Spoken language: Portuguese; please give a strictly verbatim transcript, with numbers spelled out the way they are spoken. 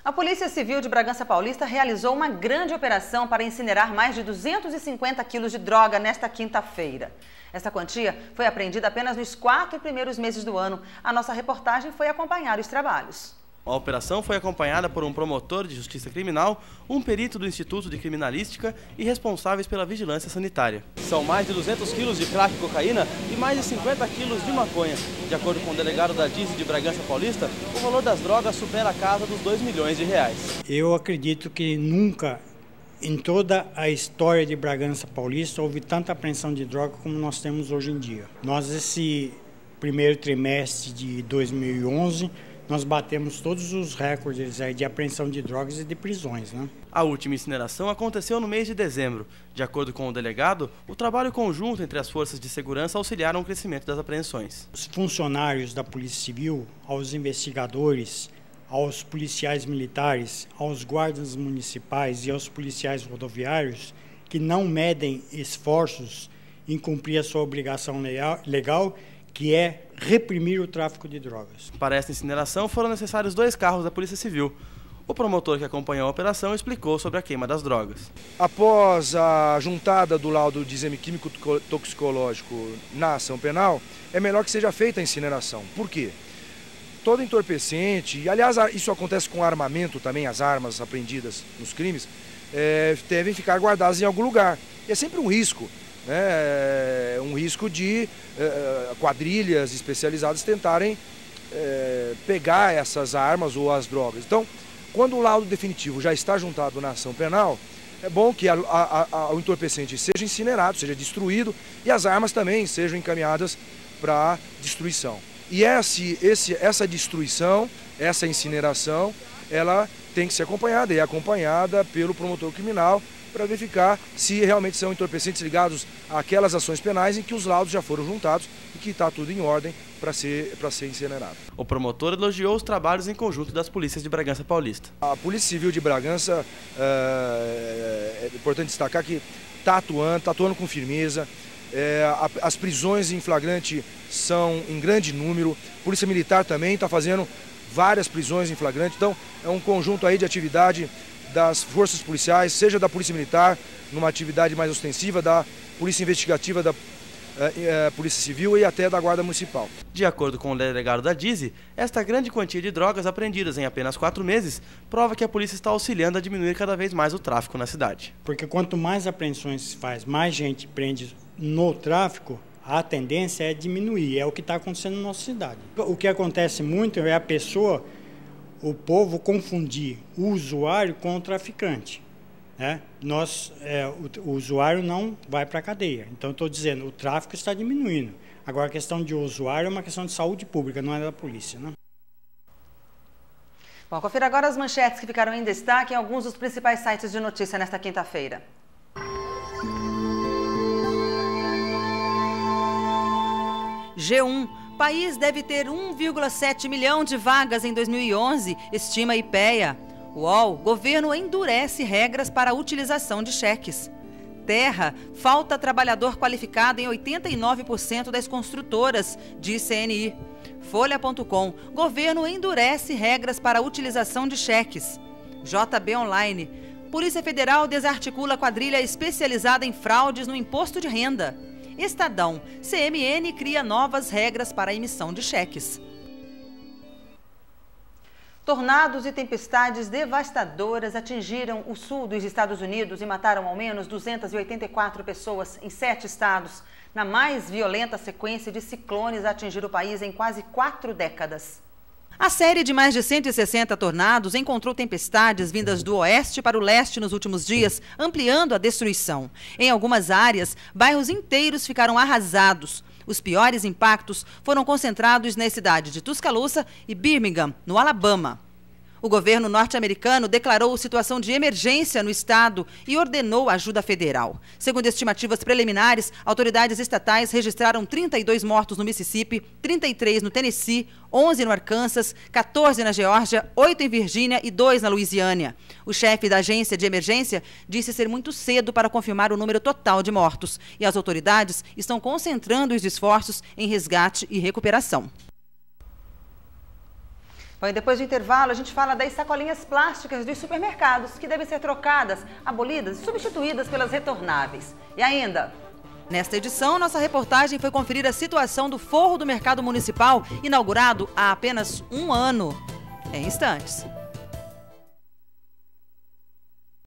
A Polícia Civil de Bragança Paulista realizou uma grande operação para incinerar mais de duzentos e cinquenta quilos de droga nesta quinta-feira. Essa quantia foi apreendida apenas nos quatro primeiros meses do ano. A nossa reportagem foi acompanhar os trabalhos. A operação foi acompanhada por um promotor de justiça criminal, um perito do Instituto de Criminalística e responsáveis pela vigilância sanitária. São mais de duzentos quilos de crack e cocaína e mais de cinquenta quilos de maconha. De acordo com o delegado da D I S de Bragança Paulista, o valor das drogas supera a casa dos dois milhões de reais. Eu acredito que nunca, em toda a história de Bragança Paulista, houve tanta apreensão de droga como nós temos hoje em dia. Nós, esse primeiro trimestre de dois mil e onze, nós batemos todos os recordes aí de apreensão de drogas e de prisões, né? A última incineração aconteceu no mês de dezembro. De acordo com o delegado, o trabalho conjunto entre as forças de segurança auxiliaram o crescimento das apreensões. Os funcionários da Polícia Civil, aos investigadores, aos policiais militares, aos guardas municipais e aos policiais rodoviários que não medem esforços em cumprir a sua obrigação legal, que é reprimir o tráfico de drogas. Para esta incineração foram necessários dois carros da Polícia Civil. O promotor que acompanhou a operação explicou sobre a queima das drogas. Após a juntada do laudo de exame químico toxicológico na ação penal, é melhor que seja feita a incineração. Por quê? Todo entorpecente, e aliás isso acontece com armamento também, as armas apreendidas nos crimes, é, devem ficar guardadas em algum lugar. E é sempre um risco. É um risco de é, quadrilhas especializadas tentarem é, pegar essas armas ou as drogas. Então, quando o laudo definitivo já está juntado na ação penal, é bom que a, a, a, o entorpecente seja incinerado, seja destruído e as armas também sejam encaminhadas para destruição. E esse, esse, essa destruição, essa incineração, ela tem que ser acompanhada e é acompanhada pelo promotor criminal para verificar se realmente são entorpecentes ligados àquelas ações penais em que os laudos já foram juntados e que está tudo em ordem para ser, para ser incinerado. O promotor elogiou os trabalhos em conjunto das polícias de Bragança Paulista. A Polícia Civil de Bragança, é, é importante destacar que está atuando, está atuando com firmeza. É, as prisões em flagrante são em grande número. A Polícia Militar também está fazendo várias prisões em flagrante. Então, é um conjunto aí de atividade das forças policiais, seja da Polícia Militar, numa atividade mais ostensiva, da Polícia Investigativa, da eh, eh, Polícia Civil e até da Guarda Municipal. De acordo com o delegado da D I S, esta grande quantia de drogas apreendidas em apenas quatro meses prova que a polícia está auxiliando a diminuir cada vez mais o tráfico na cidade. Porque quanto mais apreensões se faz, mais gente prende no tráfico, a tendência é diminuir, é o que está acontecendo na nossa cidade. O que acontece muito é a pessoa, o povo confundir o usuário com o traficante. Né? Nós, é, o, o usuário não vai para a cadeia. Então, estou dizendo, o tráfico está diminuindo. Agora, a questão de usuário é uma questão de saúde pública, não é da polícia. Né? Bom, confira agora as manchetes que ficaram em destaque em alguns dos principais sites de notícia nesta quinta-feira. G um. País deve ter um vírgula sete milhão de vagas em dois mil e onze, estima IPEA. U O L, governo endurece regras para a utilização de cheques. Terra, falta trabalhador qualificado em oitenta e nove por cento das construtoras, diz C N I. Folha ponto com, governo endurece regras para a utilização de cheques. J B Online, Polícia Federal desarticula quadrilha especializada em fraudes no imposto de renda. Estadão, C M N cria novas regras para a emissão de cheques. Tornados e tempestades devastadoras atingiram o sul dos Estados Unidos e mataram ao menos duzentas e oitenta e quatro pessoas em sete estados, na mais violenta sequência de ciclones a atingir o país em quase quatro décadas. A série de mais de cento e sessenta tornados encontrou tempestades vindas do oeste para o leste nos últimos dias, ampliando a destruição. Em algumas áreas, bairros inteiros ficaram arrasados. Os piores impactos foram concentrados nas cidades de Tuscaloosa e Birmingham, no Alabama. O governo norte-americano declarou situação de emergência no estado e ordenou ajuda federal. Segundo estimativas preliminares, autoridades estatais registraram trinta e dois mortos no Mississippi, trinta e três no Tennessee, onze no Arkansas, quatorze na Geórgia, oito em Virgínia e dois na Louisiana. O chefe da agência de emergência disse ser muito cedo para confirmar o número total de mortos e as autoridades estão concentrando os esforços em resgate e recuperação. Bom, e depois do intervalo, a gente fala das sacolinhas plásticas dos supermercados, que devem ser trocadas, abolidas e substituídas pelas retornáveis. E ainda, nesta edição, nossa reportagem foi conferir a situação do forro do Mercado Municipal, inaugurado há apenas um ano. Em instantes.